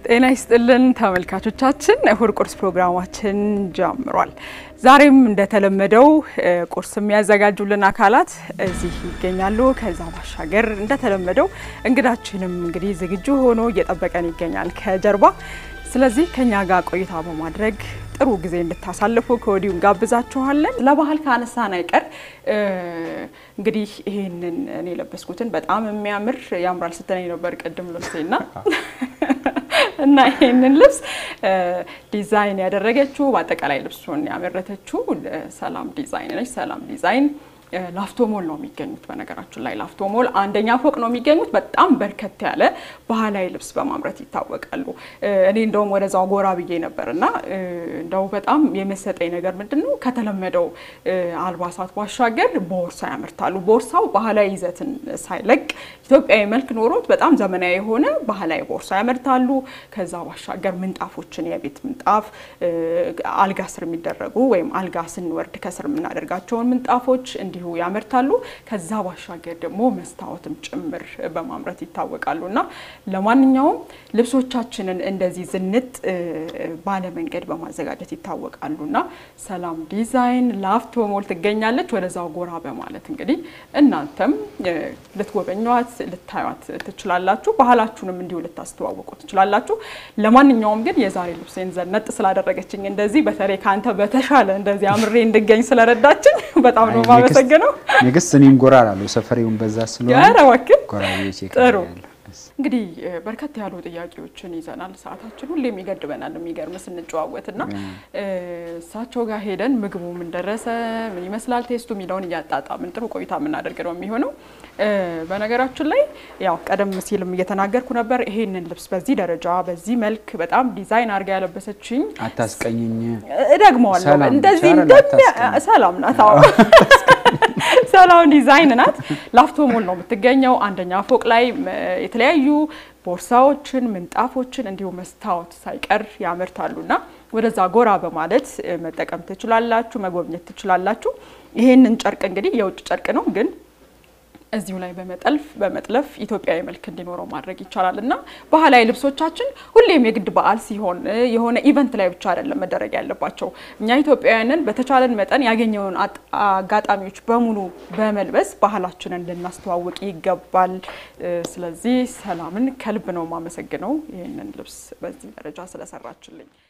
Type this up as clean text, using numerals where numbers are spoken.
ጤና ይስጥልን ተመልካቾቻችን እሁድ ቁርስ ፕሮግራማችን ጀምሯል። ዛሬም እንደተለመደው ቁርስ የሚያዘጋጁልን አካላት እዚህ ይገኛሉ። ከዛ ባሻገር እንደተለመደው እንግዳችንም እንግዲህ ዝግጁ ሆኖ እየጠበቀን ይገኛል ከጀርባ። ስለዚህ ከኛ ጋር ቆይታ በማድረግ ጥሩ ጊዜ እንድታሳልፉ ከወዲሁ ጋብዛችኋለን። ለባህል ካነሳን አይቀር እንግዲህ ይሄንን እኔ ለበስኩትን በጣም የሚያምር ያምራል ስትለኝ ነበር ቀደም ልብሴና እና ይሄንን ልብስ ዲዛይን ያደረገችው በአጠቃላይ ልብሱን ያመረተችው ሰላም ዲዛይን ነች። ሰላም ዲዛይን ላፍቶ ሞል ነው የሚገኙት። በነገራችን ላይ ላፍቶ ሞል አንደኛ ፎቅ ነው የሚገኙት። በጣም በርከት ያለ ባህላዊ ልብስ በማምረት ይታወቃሉ። እኔ እንደውም ወደዛው ጎራ ብዬ ነበርና እንደው በጣም የመሰጠኝ ነገር ምንድነው ከተለመደው አልባሳት ባሻገር ቦርሳ ያመርታሉ። ቦርሳው ባህላዊ ይዘትን ሳይለቅ ኢትዮጵያዊ መልክ ኖሮት በጣም ዘመናዊ የሆነ ባህላዊ ቦርሳ ያመርታሉ። ከዛ ባሻገር ምንጣፎችን የቤት ምንጣፍ አልጋ ስር የሚደረጉ ወይም አልጋ ስንወርድ ከስር የምናደርጋቸውን ምንጣፎች እንዲሁ ያመርታሉ። ከዛ ባሻገር ደግሞ መስታወትም ጭምር በማምረት ይታወቃሉና ለማንኛውም ልብሶቻችንን እንደዚህ ዝንጥ ባለ መንገድ በማዘጋጀት ይታወቃሉና ሰላም ዲዛይን ላፍቶ ሞል ትገኛለች። ወደዛው ጎራ በማለት እንግዲህ እናንተም ልትጎበኙት ልታዩት ትችላላችሁ። ባህላችሁንም እንዲሁ ልታስተዋውቁ ትችላላችሁ። ለማንኛውም ግን የዛሬ ልብሴን ዘነጥ ስላደረገችኝ እንደዚህ በተለይ ካንተ በተሻለ እንደዚህ አምሬ እንድገኝ ስለረዳችን በጣም ነው ማመሰግነው። ንግስት እኔም ጎራ አለው ሰፈሬውን በዛ ስለሆነ ያረዋክ ጎራዬ ቼክ ጥሩ እንግዲህ በርከት ያሉ ጥያቄዎችን ይዘናል። ሰዓታችን ሁሌም ይገድበናል የሚገርም ስንጨዋወትና ሳቸው ጋር ሄደን ምግቡ ምን ደረሰ ምን ይመስላል ቴስቱ ሚለውን ያጣጣምን ጥሩ ቆይታ የምናደርግ ነው የሚሆነው። በነገራችን ላይ ያው ቀደም ሲልም እየተናገርኩ ነበር ይሄንን ልብስ በዚህ ደረጃ በዚህ መልክ በጣም ዲዛይን አድርጋ ያለበሰችኝ አታስቀኝኝ ደግሞዋለሁ እንደዚህ ሰላም ናት። ሰላም ዲዛይን ናት። ላፍቶ ሞል ነው የምትገኘው። አንደኛ ፎቅ ላይ የተለያዩ ቦርሳዎችን ምንጣፎችን እንዲሁ መስታወት ሳይቀር ያመርታሉና ወደዛ ጎራ በማለት መጠቀም ትችላላችሁ መጎብኘት ትችላላችሁ። ይሄንን ጨርቅ እንግዲህ የውጭ ጨርቅ ነው ግን እዚሁ ላይ በመጥለፍ ኢትዮጵያዊ መልክ እንዲኖረው ማድረግ ይቻላልና ባህላዊ ልብሶቻችን ሁሌም የግድ በዓል ሲሆን የሆነ ኢቨንት ላይ ብቻ አይደለም መደረግ ያለባቸው። እኛ ኢትዮጵያውያንን በተቻለን መጠን ያገኘውን አጋጣሚዎች በሙሉ በመልበስ ባህላችንን ልናስተዋውቅ ይገባል። ስለዚህ ሰላምን ከልብ ነው ማመሰግነው ይሄንን ልብስ በዚህ ደረጃ ስለሰራችልኝ።